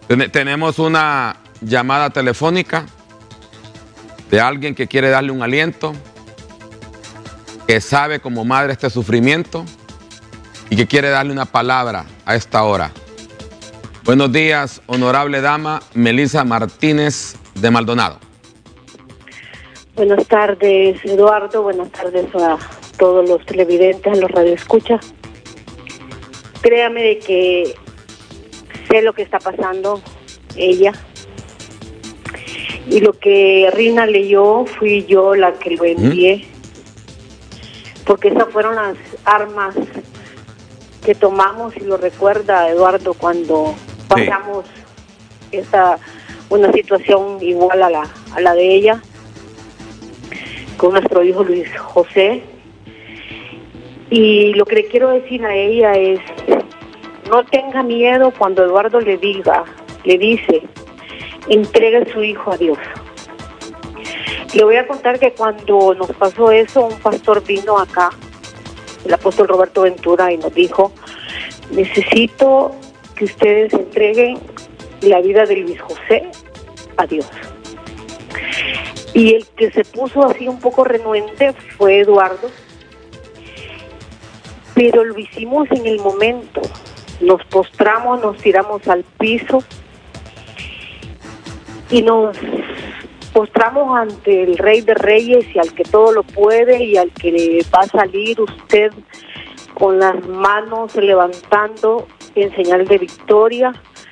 Tenemos una llamada telefónica de alguien que quiere darle un aliento, que sabe como madre este sufrimiento y que quiere darle una palabra a esta hora. Buenos días, honorable dama Melissa Martínez de Maldonado. Buenas tardes, Eduardo. Buenas tardes a todos los televidentes, a los radioescuchas. Créame de que sé lo que está pasando ella. Y lo que Rina leyó, fui yo la que lo envié. Porque esas fueron las armas que tomamos, y lo recuerda Eduardo, cuando pasamos una situación igual a la de ella, con nuestro hijo Luis José. Y lo que le quiero decir a ella es: no tenga miedo cuando Eduardo le dice, entregue a su hijo a Dios. Le voy a contar que cuando nos pasó eso, un pastor vino acá, el apóstol Roberto Ventura, y nos dijo: necesito que ustedes entreguen la vida de Luis José a Dios. Y el que se puso así un poco renuente fue Eduardo, pero lo hicimos en el momento. Nos postramos, nos tiramos al piso y nos postramos ante el Rey de Reyes y al que todo lo puede, y al que le va a salir usted con las manos levantando en señal de victoria.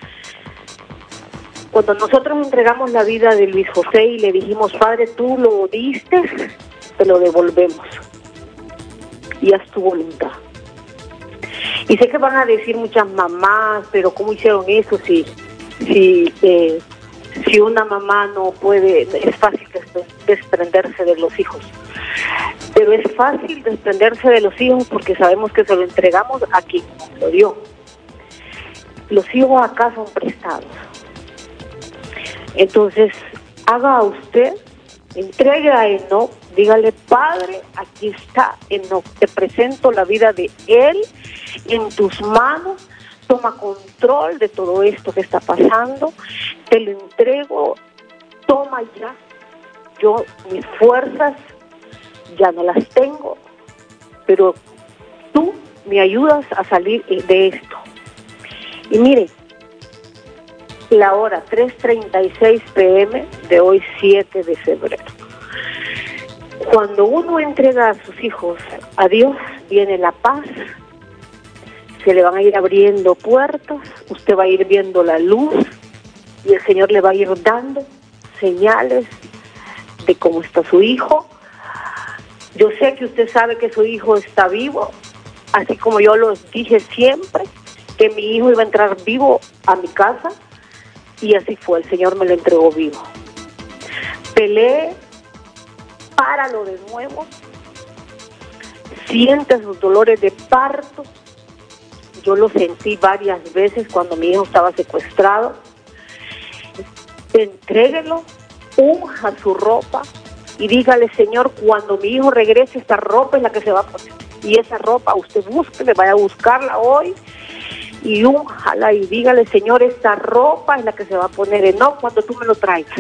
Cuando nosotros entregamos la vida de Luis José y le dijimos: Padre, tú lo diste, te lo devolvemos, y haz tu voluntad. Y sé que van a decir muchas mamás: pero ¿cómo hicieron eso? Si una mamá no puede, es fácil desprenderse de los hijos. Pero es fácil desprenderse de los hijos porque sabemos que se lo entregamos a quien nos lo dio. Los hijos acá son prestados. Entonces, haga usted, entregue a Enoc, dígale: Padre, aquí está Enoc, te presento la vida de él en tus manos, toma control de todo esto que está pasando, te lo entrego, toma ya. Yo mis fuerzas ya no las tengo, pero tú me ayudas a salir de esto. Y mire, la hora 3:36 p.m. de hoy, 7 de febrero. Cuando uno entrega a sus hijos a Dios, viene la paz, se le van a ir abriendo puertas, usted va a ir viendo la luz, y el Señor le va a ir dando señales de cómo está su hijo. Yo sé que usted sabe que su hijo está vivo, así como yo lo dije siempre, que mi hijo iba a entrar vivo a mi casa, y así fue, el Señor me lo entregó vivo. Pelee, páralo de nuevo, siente sus dolores de parto. Yo lo sentí varias veces cuando mi hijo estaba secuestrado. Entréguelo, unja su ropa y dígale: Señor, cuando mi hijo regrese, esta ropa es la que se va a poner. Y esa ropa usted búsquele, vaya a buscarla hoy y únjala y dígale: Señor, esta ropa es la que se va a poner Enoc cuando tú me lo traigas.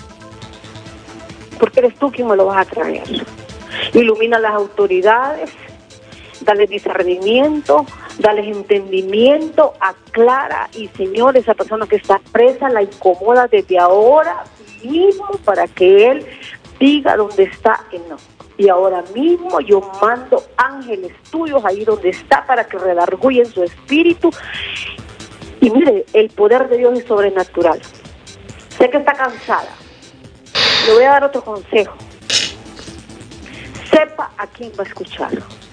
Porque eres tú quien me lo vas a traer. Ilumina a las autoridades, dale discernimiento, dale entendimiento, aclara, y Señor, esa persona que está presa la incomoda desde ahora mismo para que él diga dónde está Enoc. Y ahora mismo yo mando ángeles tuyos ahí donde está para que redargüen su espíritu. Y mire, el poder de Dios es sobrenatural. Sé que está cansada. Le voy a dar otro consejo. Sepa a quién va a escuchar.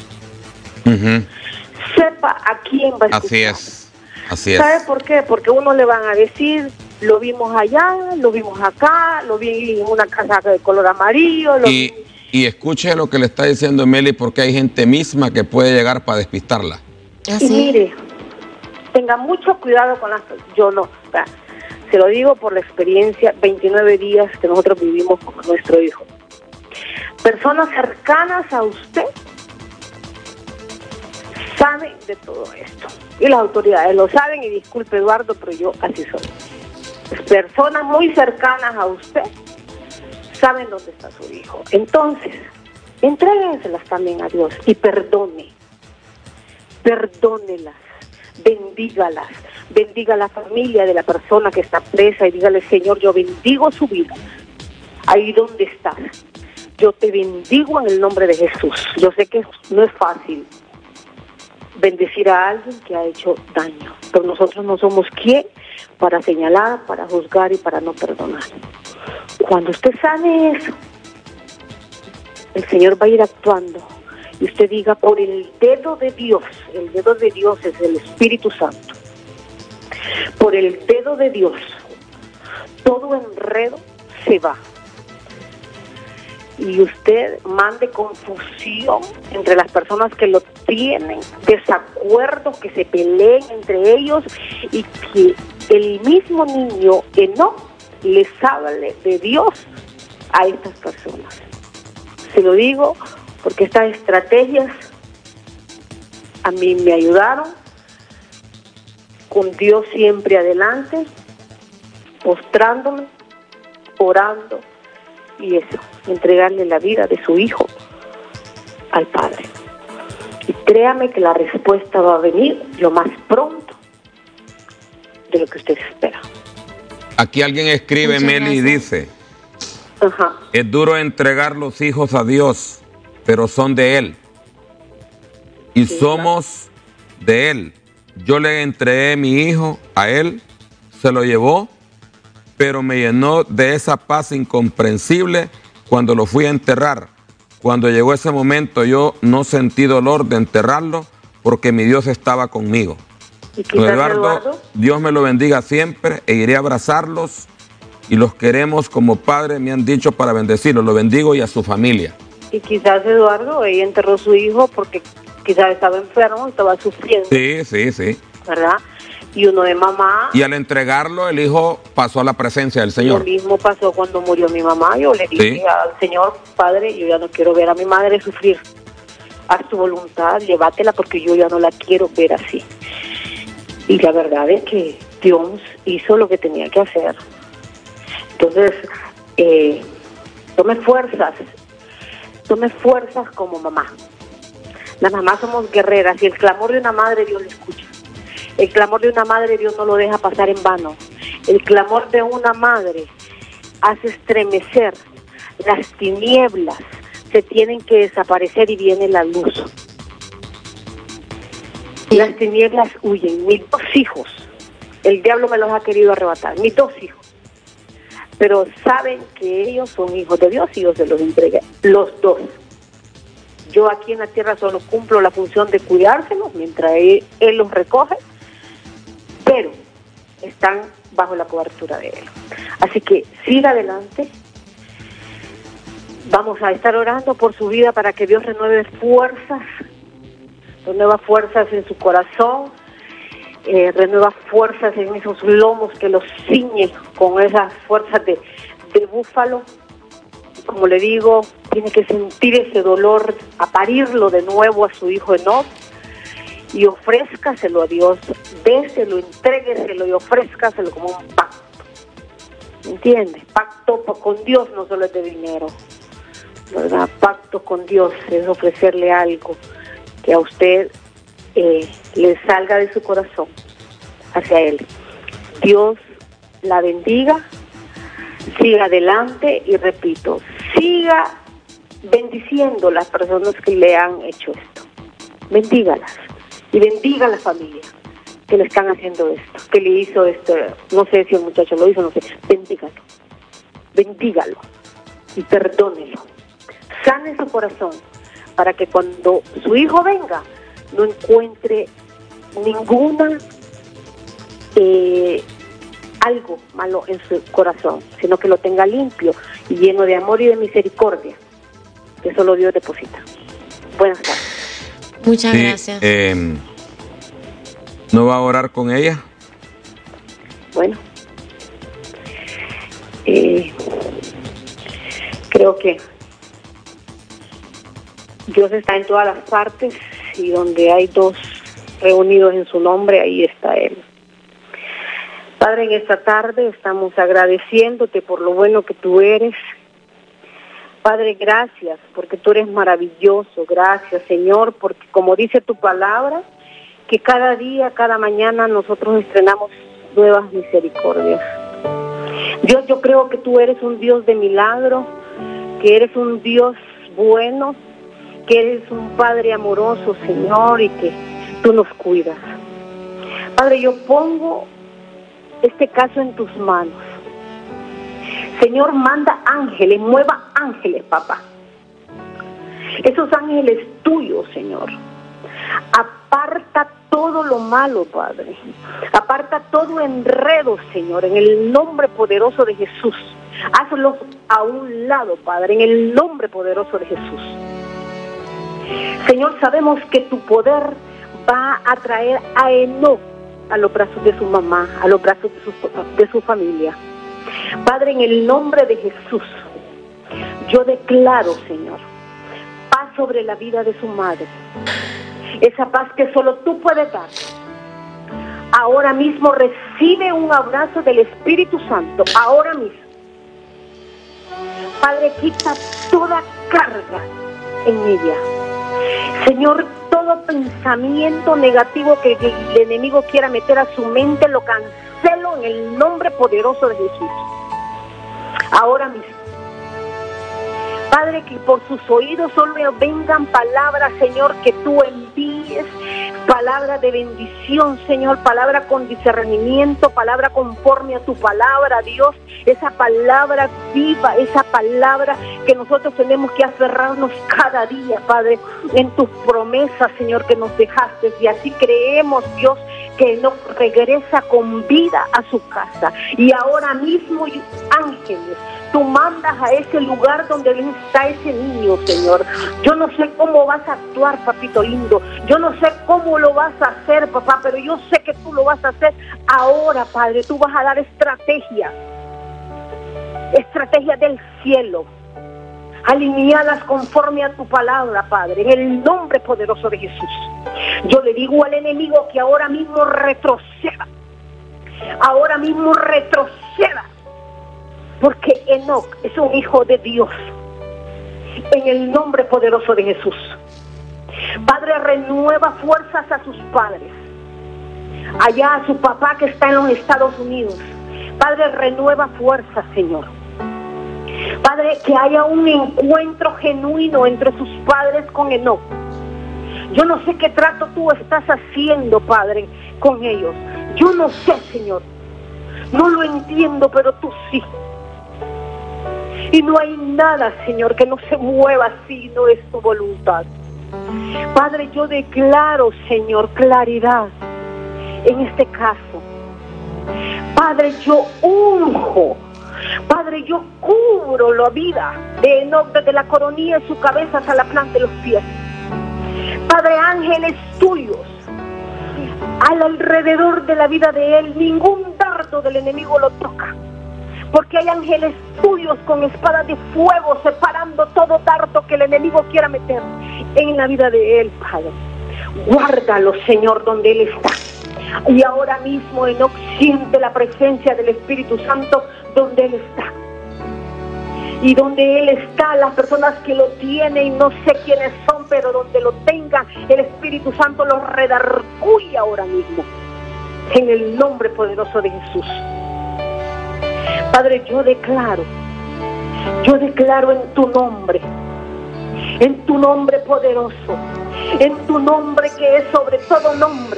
Sepa a quién va a escuchar. Así es, así es. ¿Sabe por qué? Porque uno le van a decir: lo vimos allá, lo vimos acá, lo vi en una casa de color amarillo. Y escuche lo que le está diciendo Meli, porque hay gente misma que puede llegar para despistarla. Y mire, tenga mucho cuidado con las... Yo no, se lo digo por la experiencia, 29 días que nosotros vivimos con nuestro hijo. Personas cercanas a usted saben de todo esto. Y las autoridades lo saben, y disculpe Eduardo, pero yo así soy. Personas muy cercanas a usted saben dónde está su hijo. Entonces, entréguenselas también a Dios y perdónelas, bendígalas, bendiga a la familia de la persona que está presa y dígale: Señor, yo bendigo su vida, ahí donde estás, yo te bendigo en el nombre de Jesús. Yo sé que no es fácil bendecir a alguien que ha hecho daño, pero nosotros no somos quien para señalar, para juzgar y para no perdonar. Cuando usted sane eso, el Señor va a ir actuando, y usted diga: por el dedo de Dios es el Espíritu Santo, por el dedo de Dios todo enredo se va, y usted mande confusión entre las personas que lo tienen, desacuerdos, que se peleen entre ellos, y que el mismo niño Enoc les hable de Dios a estas personas. Se lo digo porque estas estrategias a mí me ayudaron, con Dios siempre adelante, postrándome, orando, y eso, entregarle la vida de su hijo al Padre. Y créame que la respuesta va a venir lo más pronto de lo que usted espera. Aquí alguien escribe, Meli, y dice: Ajá. es duro entregar los hijos a Dios, pero son de Él. Y Sí, somos de Él. Yo le entregué mi hijo a Él, se lo llevó, pero me llenó de esa paz incomprensible cuando lo fui a enterrar. Cuando llegó ese momento, yo no sentí dolor de enterrarlo porque mi Dios estaba conmigo. ¿Y quizás, Eduardo? Dios me lo bendiga siempre, e iré a abrazarlos, y los queremos como padre, me han dicho, para bendecirlos. Lo bendigo y a su familia. Y quizás, Eduardo, ella enterró a su hijo porque quizás estaba enfermo y estaba sufriendo. Sí. ¿Verdad? Y uno de mamá. Y al entregarlo, el hijo pasó a la presencia del Señor. Lo mismo pasó cuando murió mi mamá. Yo le dije al Señor: Padre, yo ya no quiero ver a mi madre sufrir. Haz tu voluntad, llévatela, porque yo ya no la quiero ver así. Y la verdad es que Dios hizo lo que tenía que hacer. Entonces, tome fuerzas como mamá. Las mamás somos guerreras, y el clamor de una madre Dios lo escucha. El clamor de una madre Dios no lo deja pasar en vano. El clamor de una madre hace estremecer. Las tinieblas se tienen que desaparecer y viene la luz. Las tinieblas huyen. Mis 2 hijos, el diablo me los ha querido arrebatar, mis 2 hijos. Pero saben que ellos son hijos de Dios y Dios se los entrega, los 2. Yo aquí en la tierra solo cumplo la función de cuidárselos mientras él los recoge, pero están bajo la cobertura de Él. Así que siga adelante. Vamos a estar orando por su vida para que Dios renueva fuerzas en su corazón, renueva fuerzas en esos lomos que los ciñe con esas fuerzas de búfalo. Como le digo, tiene que sentir ese dolor, a parirlo de nuevo a su hijo Enoc, y ofrézcaselo a Dios, déselo, entrégueselo y ofrézcaselo como un pacto. ¿Entiendes? Pacto con Dios no solo es de dinero, ¿verdad? Pacto con Dios es ofrecerle algo que a usted le salga de su corazón hacia Él. Dios la bendiga, siga adelante y repito, siga bendiciendo a las personas que le han hecho esto. Bendígalas y bendiga a la familia que le están haciendo esto, que le hizo esto. No sé si el muchacho lo hizo, no sé. Bendígalo y perdónelo. Sane su corazón para que cuando su hijo venga no encuentre ninguna algo malo en su corazón, sino que lo tenga limpio y lleno de amor y de misericordia, que solo Dios deposita. Buenas tardes. Muchas gracias. ¿No va a orar con ella? Bueno, creo que Dios está en todas las partes, y donde hay 2 reunidos en su nombre, ahí está Él. Padre, en esta tarde estamos agradeciéndote por lo bueno que tú eres. Padre, gracias porque tú eres maravilloso. Gracias, Señor, porque como dice tu palabra, que cada día, cada mañana nosotros estrenamos nuevas misericordias. Dios, yo creo que tú eres un Dios de milagro, que eres un Dios bueno, que eres un Padre amoroso, Señor, y que tú nos cuidas. Padre, yo pongo este caso en tus manos. Señor, manda ángeles, mueva ángeles, papá. Esos ángeles tuyos, Señor. Aparta todo lo malo, Padre. Aparta todo enredo, Señor, en el nombre poderoso de Jesús. Hazlos a un lado, Padre, en el nombre poderoso de Jesús. Señor, sabemos que tu poder va a traer a Enoc a los brazos de su mamá, a los brazos de su familia. Padre, en el nombre de Jesús, yo declaro, Señor, paz sobre la vida de su madre. Esa paz que solo tú puedes dar. Ahora mismo recibe un abrazo del Espíritu Santo, ahora mismo. Padre, quita toda carga en ella. Señor, todo pensamiento negativo que el enemigo quiera meter a su mente, lo cancelo en el nombre poderoso de Jesús. Ahora mismo. Padre, que por sus oídos solo vengan palabras, Señor, que tú envíes, palabra de bendición, Señor, palabra con discernimiento, palabra conforme a tu palabra, Dios, esa palabra viva, esa palabra que nosotros tenemos que aferrarnos cada día, Padre, en tus promesas, Señor, que nos dejaste, y así creemos, Dios, que nos regresa con vida a su casa. Y ahora mismo, ángeles, tú mandas a ese lugar donde está ese niño, Señor. Yo no sé cómo vas a actuar, papito lindo. Yo no sé cómo lo vas a hacer, papá, pero yo sé que tú lo vas a hacer ahora, Padre. Tú vas a dar estrategia del cielo, alineadas conforme a tu palabra, Padre, en el nombre poderoso de Jesús. Yo le digo al enemigo que ahora mismo retroceda, porque Enoc es un hijo de Dios, en el nombre poderoso de Jesús. Padre, renueva fuerzas a sus padres, allá a su papá que está en los Estados Unidos. Padre, renueva fuerzas, Señor. Padre, que haya un encuentro genuino entre sus padres con Enoc. Yo no sé qué trato tú estás haciendo, Padre, con ellos. Yo no sé, Señor. No lo entiendo, pero tú sí. Y no hay nada, Señor, que no se mueva si no es tu voluntad. Padre, yo declaro, Señor, claridad en este caso. Padre, yo unjo. Padre, yo cubro la vida de Enoc desde la coronilla de su cabeza hasta la planta de los pies. Padre, ángeles tuyos al alrededor de la vida de él, ningún dardo del enemigo lo toca, porque hay ángeles tuyos con espadas de fuego separando todo dardo que el enemigo quiera meter en la vida de él, Padre. Guárdalo, Señor, donde él está. Y ahora mismo Enoc siente la presencia del Espíritu Santo donde él está. Y donde él está, las personas que lo tienen, no sé quiénes son, pero donde lo tengan, el Espíritu Santo los redarguye ahora mismo, en el nombre poderoso de Jesús. Padre, yo declaro en tu nombre poderoso, en tu nombre que es sobre todo nombre,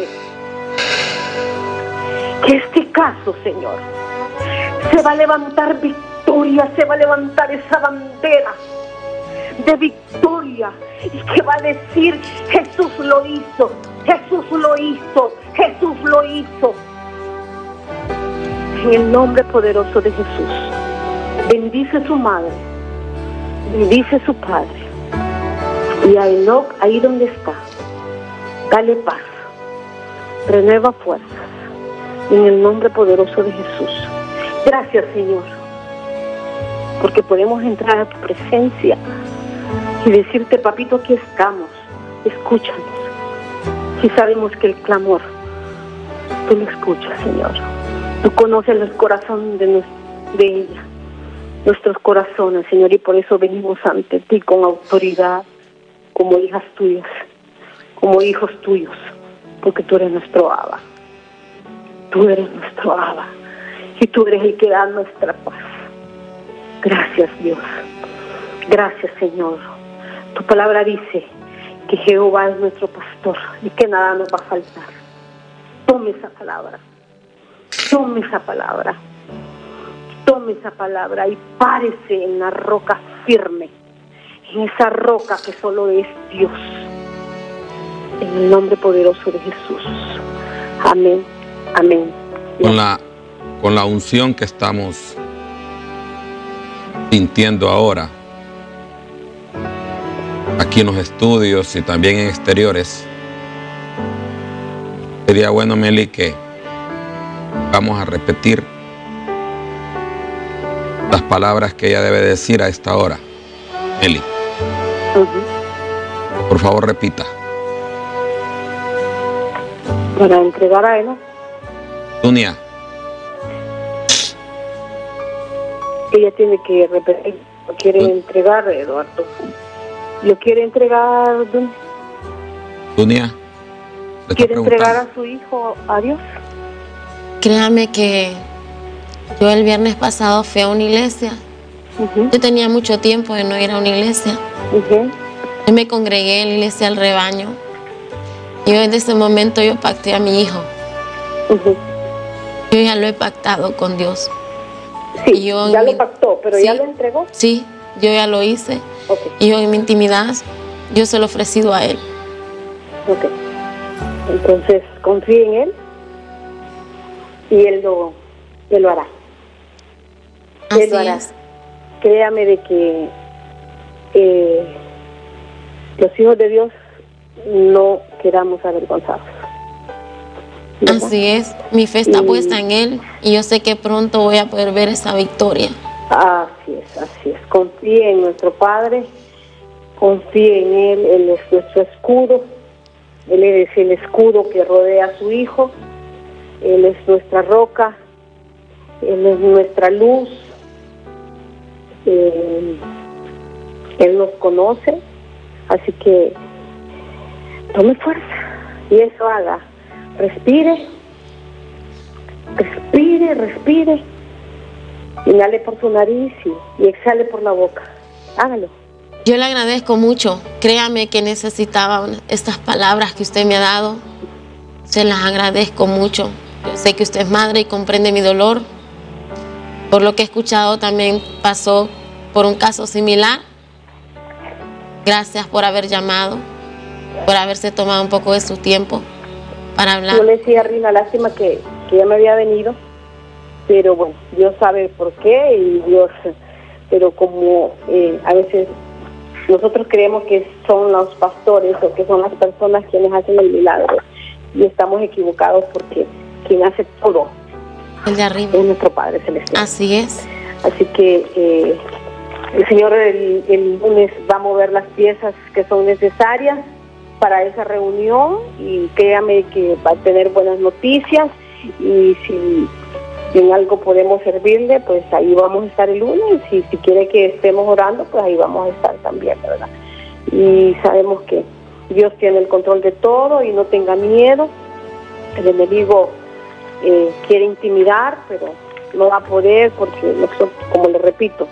que este caso, Señor, se va a levantar victoria, se va a levantar esa bandera de victoria, y que va a decir: Jesús lo hizo, Jesús lo hizo, Jesús lo hizo. En el nombre poderoso de Jesús, bendice su madre, bendice su padre, y a Enoc ahí donde está, dale paz, renueva fuerzas, en el nombre poderoso de Jesús. Gracias, Señor, porque podemos entrar a tu presencia y decirte: papito, aquí estamos, escúchanos. Sí sabemos que el clamor, tú lo escuchas, Señor. Tú conoces los corazones de ella, nuestros corazones, Señor, y por eso venimos ante ti con autoridad, como hijas tuyas, como hijos tuyos, porque tú eres nuestro Abba. Tú eres nuestro Abba, y tú eres el que da nuestra paz. Gracias, Dios. Gracias, Señor. Tu palabra dice que Jehová es nuestro pastor y que nada nos va a faltar. Tome esa palabra. Tome esa palabra. Tome esa palabra y párese en la roca firme, en esa roca que solo es Dios. En el nombre poderoso de Jesús. Amén. Amén. Con la unción que estamos sintiendo ahora, aquí en los estudios y también en exteriores, sería bueno, Meli, que vamos a repetir las palabras que ella debe decir a esta hora. Meli, por favor, repita. Para entregar a él. Dunia. Ella tiene que repetir. Lo quiere entregar, Eduardo. Lo quiere entregar, Dunia. ¿Quiere entregar a su hijo a Dios? Créame que yo el viernes pasado fui a una iglesia. Yo tenía mucho tiempo de no ir a una iglesia. Yo me congregué en la iglesia del rebaño. Y desde ese momento yo pacté a mi hijo. Yo ya lo he pactado con Dios. Sí, ya lo pactó, pero sí, ¿ya lo entregó? Sí, yo ya lo hice. Y yo en mi intimidad, yo se lo he ofrecido a él. Entonces, confíe en él y él lo hará. Él lo hará. Es. Créame de que los hijos de Dios no quedamos avergonzados. ¿Verdad? Así es, mi fe está puesta en él y yo sé que pronto voy a poder ver esa victoria. Así es. Confíe en nuestro Padre, confíe en Él es nuestro escudo, Él es el escudo que rodea a su Hijo, Él es nuestra roca, Él es nuestra luz, Él nos conoce, así que tome fuerza y eso haga. Respire. Inhale por su nariz y exhale por la boca. Hágalo. Yo le agradezco mucho. Créame que necesitaba estas palabras que usted me ha dado. Se las agradezco mucho. Yo sé que usted es madre y comprende mi dolor. Por lo que he escuchado también pasó por un caso similar. Gracias por haber llamado, por haberse tomado un poco de su tiempo para hablar. Yo le decía a Rina, lástima que ya me había venido, pero bueno, Dios sabe por qué y Dios, pero como a veces nosotros creemos que son los pastores o que son las personas quienes hacen el milagro y estamos equivocados porque quien hace todo el de arriba es nuestro Padre Celestial. Así es. Así que el Señor el lunes va a mover las piezas que son necesarias para esa reunión y créame que va a tener buenas noticias y si en algo podemos servirle, pues ahí vamos a estar el lunes y si quiere que estemos orando, pues ahí vamos a estar también, ¿verdad? Y sabemos que Dios tiene el control de todo y no tenga miedo. El enemigo quiere intimidar, pero no va a poder porque nosotros, como le repito,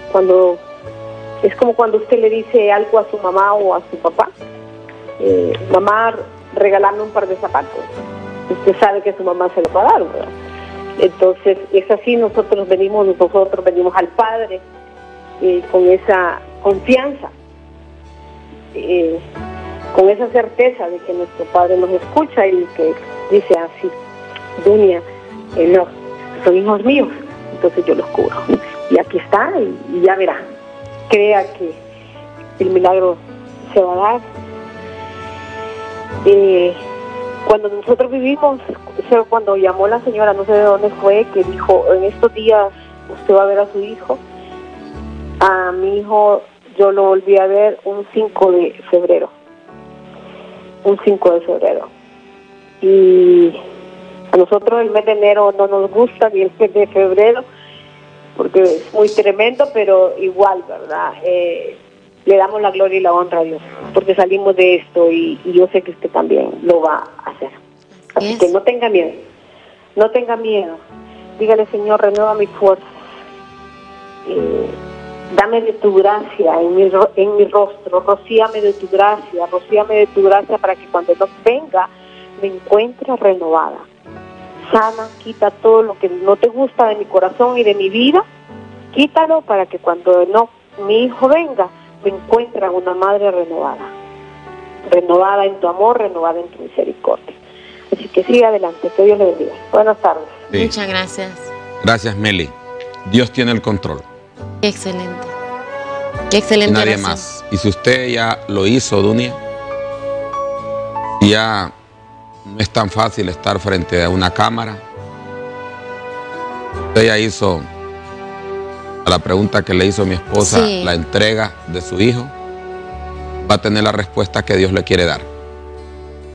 es como cuando usted le dice algo a su mamá o a su papá, mamá, regálame un par de zapatos. Usted sabe que su mamá se lo va a dar, ¿verdad? Entonces, es así, nosotros venimos al Padre con esa confianza, con esa certeza de que nuestro Padre nos escucha y que dice así, Dunia, no, son hijos míos, entonces yo los cubro. Y aquí está, y ya verá. Crea que el milagro se va a dar. Cuando nosotros vivimos, cuando llamó la señora, no sé de dónde fue, que dijo, en estos días usted va a ver a su hijo. A mi hijo yo lo volví a ver un 5 de febrero. un 5 de febrero. Y a nosotros el mes de enero no nos gusta, ni el mes de febrero, porque es muy tremendo, pero igual, ¿verdad? Le damos la gloria y la honra a Dios, porque salimos de esto y yo sé que usted también lo va a hacer. Así que no tenga miedo, no tenga miedo. Dígale, Señor, renueva mis fuerzas. Dame de tu gracia en mi rostro, rocíame de tu gracia para que cuando no venga me encuentre renovada. Sana, quita todo lo que no te gusta de mi corazón y de mi vida, quítalo para que cuando mi hijo venga me encuentre una madre renovada en tu amor, renovada en tu misericordia. Así que sigue adelante, que Dios le bendiga. Buenas tardes. Sí. Muchas gracias. Gracias, Meli. Dios tiene el control. Qué excelente. Qué excelente. Y nadie oración. más. Y si usted ya lo hizo, Dunia, ya no es tan fácil estar frente a una cámara. Usted ya hizo, a la pregunta que le hizo mi esposa, sí, la entrega de su hijo, va a tener la respuesta que Dios le quiere dar.